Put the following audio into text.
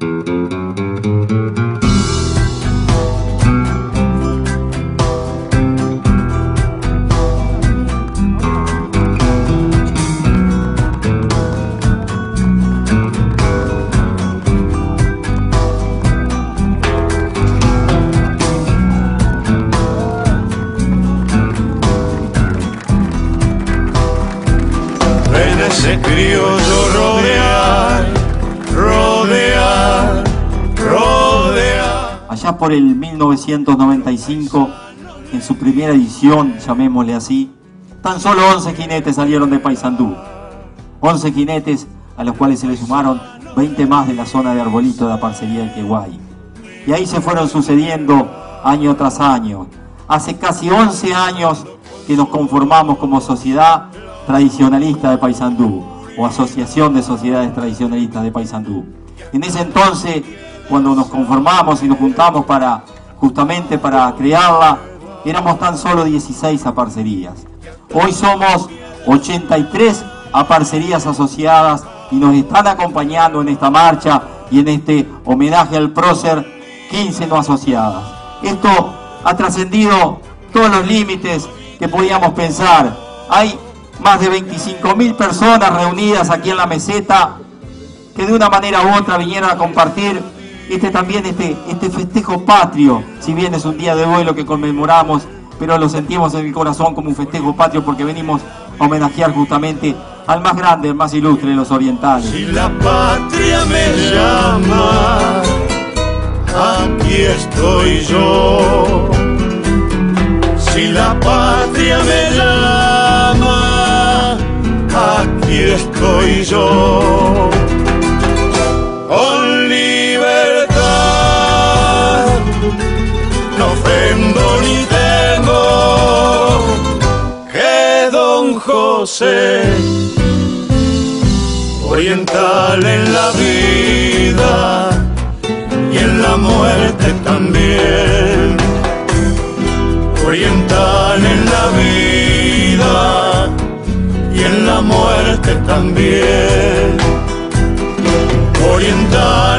Ese criollo rodear, rodear, rodear. Allá por el 1995, en su primera edición, llamémosle así, tan solo 11 jinetes salieron de Paysandú. 11 jinetes a los cuales se le sumaron 20 más de la zona de Arbolito de la parcería del Queguay. Y ahí se fueron sucediendo año tras año. Hace casi 11 años que nos conformamos como sociedad tradicionalista de Paysandú, o Asociación de Sociedades Tradicionalistas de Paysandú. En ese entonces, cuando nos conformamos y nos juntamos justamente para crearla, éramos tan solo 16 aparcerías. Hoy somos 83 aparcerías asociadas y nos están acompañando en esta marcha y en este homenaje al prócer 15 no asociadas. Esto ha trascendido todos los límites que podíamos pensar. Hay más de 25.000 personas reunidas aquí en la meseta que de una manera u otra vinieron a compartir este festejo patrio. Si bien es un día de duelo que conmemoramos, pero lo sentimos en el corazón como un festejo patrio porque venimos a homenajear justamente al más grande, el más ilustre de los orientales. Si la patria me llama, aquí estoy yo. Si la patria me llama, aquí estoy yo. Con libertad, no ofendo ni temo, que don José, oriental en la vida y en la muerte también. Oriental en la vida y en la muerte también. Oriental